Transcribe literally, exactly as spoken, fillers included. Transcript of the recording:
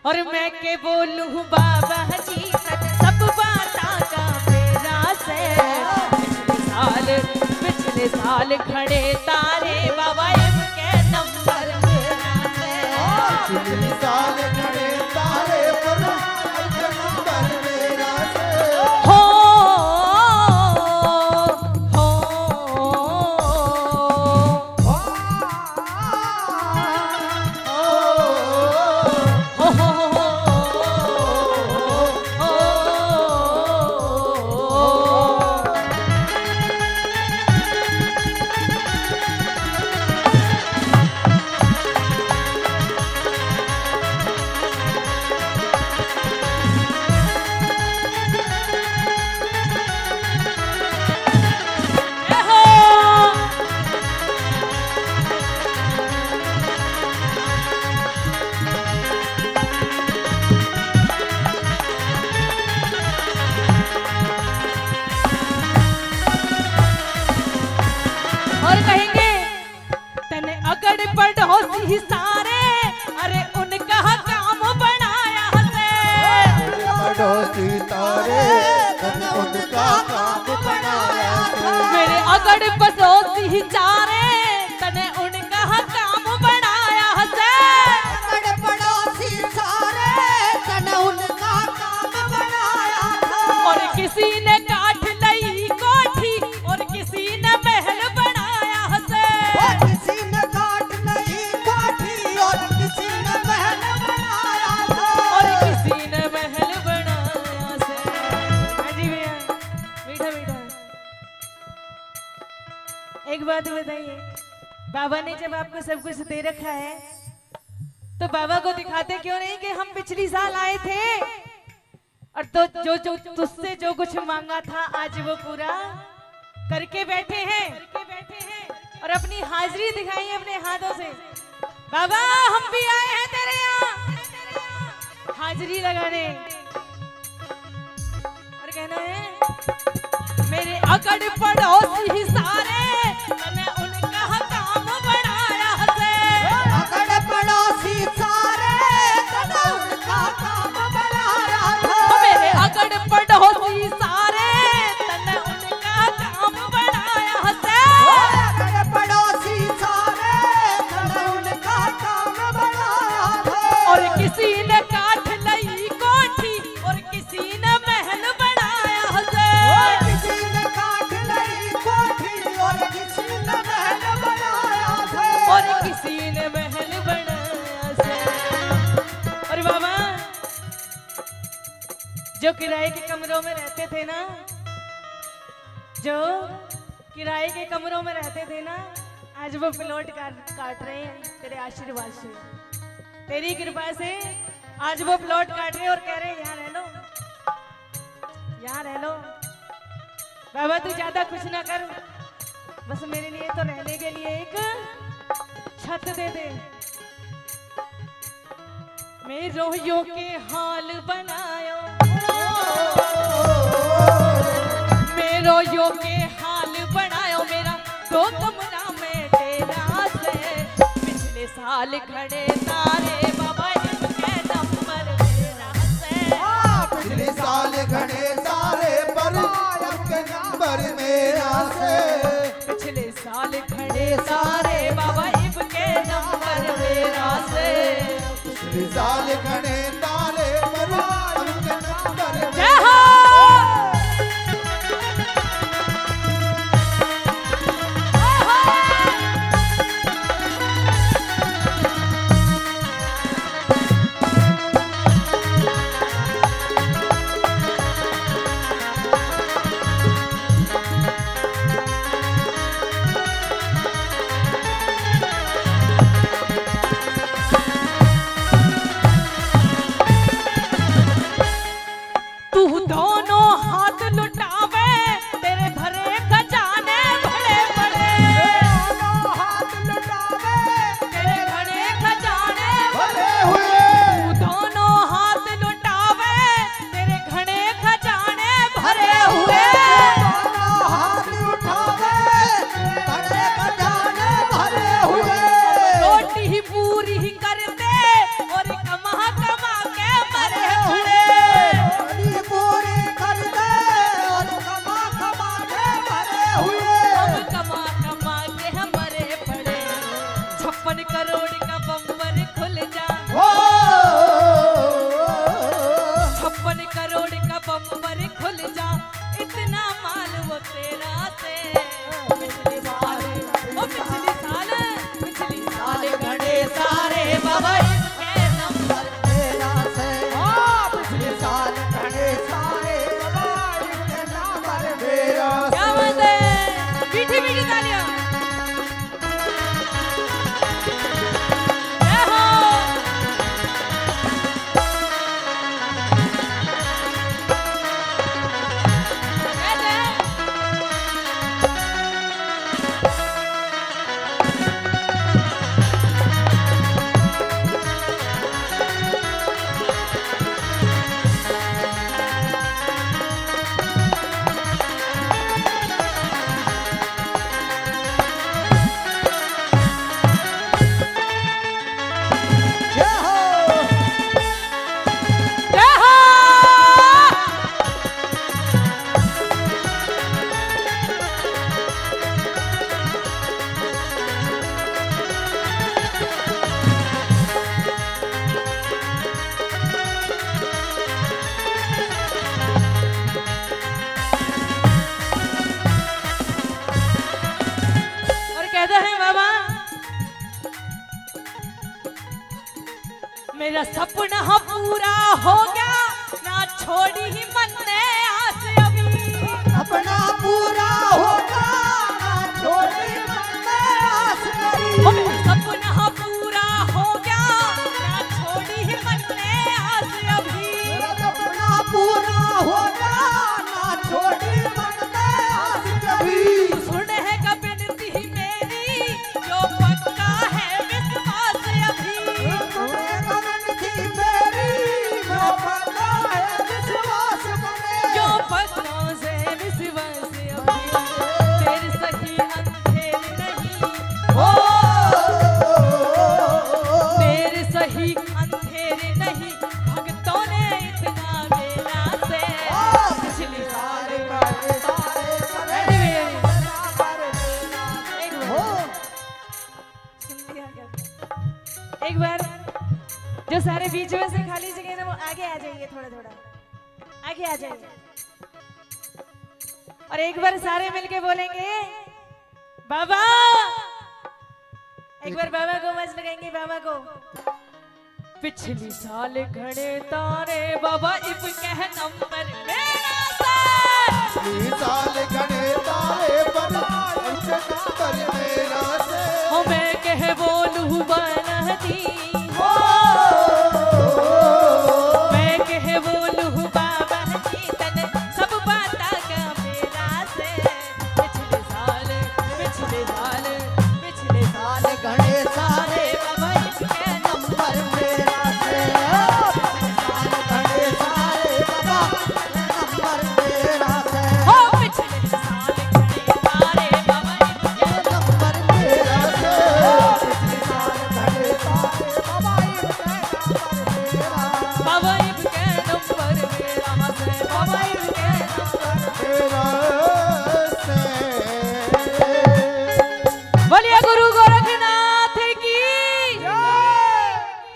और मैं के बोलूं बाबा जी सब बाता का मेरा से। पिछले साल पिछले साल खड़े तारे बाबा इनके नंबर मेरा से। पिछले साल खड़े तारे पर इनके नंबर मेरा से। हो सारे अरे उनका काम बनाया से। पड़ोसी तारे उनका काम बनाया से। मेरे अगड़ पड़ोसी चारे तने उनका काम बनाया से। अगड़ पड़ोसी सारे तने उनका काम बनाया था। और किसी ने काट ली कोठी और किसी ने महल बनाया से। और किसी ने काट ली कोठी और किसी ने महल बनाया था। और किसी ने महल बनाया से। हाँ जी भैया मीठा मीठा। एक बात बताइए, बाबा ने जब आपको सब कुछ दे रखा है तो बाबा को दिखाते क्यों नहीं कि हम पिछली साल आए थे और तो जो जो तुझसे जो कुछ मांगा था आज वो पूरा करके बैठे हैं और अपनी हाजिरी दिखाई अपने हाथों से। बाबा हम भी आए हैं तेरे यहाँ हाजिरी लगाने और कहना है मेरे अकड़ पड़ोसी सारे मैंने उनका काम बनाया से। अगड़ पड़ोसी सारे तने उनका काम बनाया था। मेरे अकड़ पड़ोसी सारे तने उनका काम बनाया से। अगड़ पड़ोसी सारे तने उनका काम बनाया था। और किसी ने काट ली कोठी और किसी ने महल बनाया से। और किसी ने काट ली कोठी और किसी ने महल बनाया था। और किसी ने महल बनाया से। और बाबा जो किराए के कमरों में रहते थे ना, जो किराए के कमरों में रहते थे ना, आज वो प्लॉट काट काट रहे हैं तेरे आशीर्वाद से, तेरी कृपा से। आज वो प्लॉट काट रहे हैं और कह रहे हैं यहाँ रह लो, यहाँ रह लो। बाबा तू ज्यादा कुछ ना कर, बस मेरे लिए तो रहने के लिए एक छत दे दे। मेरों यो के हाल बनायो, मेरो यो के हाल बनायो मेरा दो कमरा में तेरा से। पिछले साल खड़े तारे बाबा इनके नंबर मेरा से। पिछले साल खड़े तारे पर इनके नंबर मेरा से। पिछले साल खड़े तारे बाबा इनके नंबर मेरा से। पिछले साल खड़े तारे पर इनके नंबर जय हो। मेरा सपना पूरा हो गया ना छोड़ी ही मन ने आस अभी अपना पूरा होगा ना छोड़ी मन में आस करी ओ मेरा सपना पूरा हो गया ना छोड़ी ही मन ने आस अभी मेरा सपना पूरा होगा ना छोड़ी मन में आस कभी सुन है कबिनती मेरी जो पक्का है विश्वास अभी सुने कमन थी मेरी जो पक्का है विश्वास बने जो पक्का से विश्वास अभी तेरे सही अंधेर नहीं ओ तेरे सही अंधेर नहीं भक्तों ने इतना बेला से पिछली साल एक बार जो सारे बीच में से खाली जगह ना वो आगे आ जाइए थोड़ा थोड़ा आगे आ जाइए और एक बार सारे मिलके बोलेंगे बाबा एक बार बाबा को मज लगाएंगे बाबा को पिछली साल घड़े तारे बाबा इब कह नंबर मेरा से पिछली साल घड़े तारे पर नंबर मेरा से हमें कह बोलू बनती